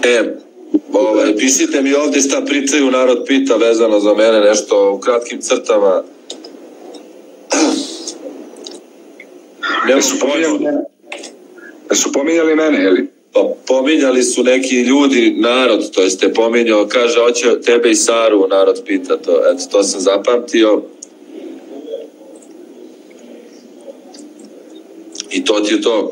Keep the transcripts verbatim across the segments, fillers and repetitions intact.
E, ovaj, pišite mi ovdje šta pričaju, narod pita vezano za mene, nešto u kratkim crtama. Ne su pominjali mene? Ne su pominjali mene, jeli? Pa pominjali su neki ljudi, narod, to jeste pominjao, kaže, hoće tebe i Saru, narod pita to, eto, to sam zapamtio. I to ti je to.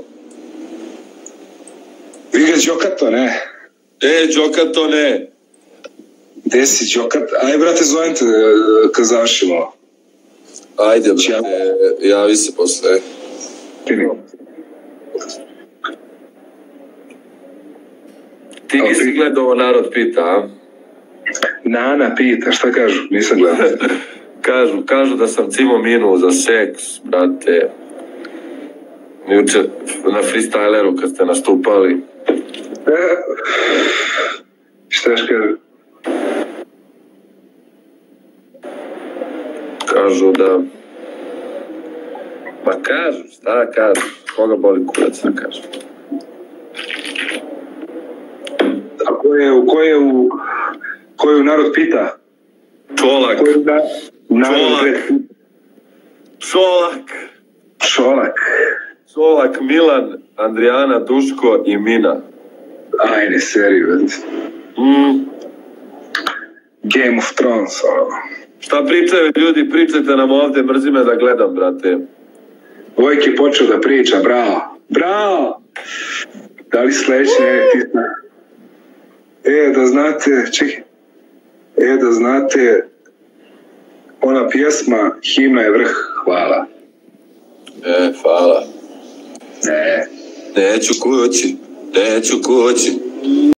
Vi ga Đokato, ne? E, Đokato, ne. Gde si Đokat? Aj, brate, zovem te kad završimo. Ajde, brate, javi se posle. Ti nisi gledao narod pita, a? Nana pita, šta kažu? Nisam gledao. Kažu, kažu da sam cimo minuo za seks, brate. Juče na freestyleru kad ste nastupali. E, šta još kažu? Kažu da... Ma kažu, šta kažu? Koga boli kurac, šta kažu? A ko je u... Ko je u... Ko je u narod pita? Čolak. Ko je na, Čolak. Čolak. Čolak. Čolak, Milan, Andrijana, Duško i Mina. Ajde, seriju, već. Mm. Game of Thrones, ono. Šta pričaju ljudi, pričajte nam ovdje, mrzi me da gledam, brate. Vojk je počeo da priča, bravo. Bravo! Da li sledeći ne ti zna? E, da znate, čekaj. E, da znate, ona pjesma, himna je vrh, hvala. E, hvala. Ne. Neću kući, neću kući.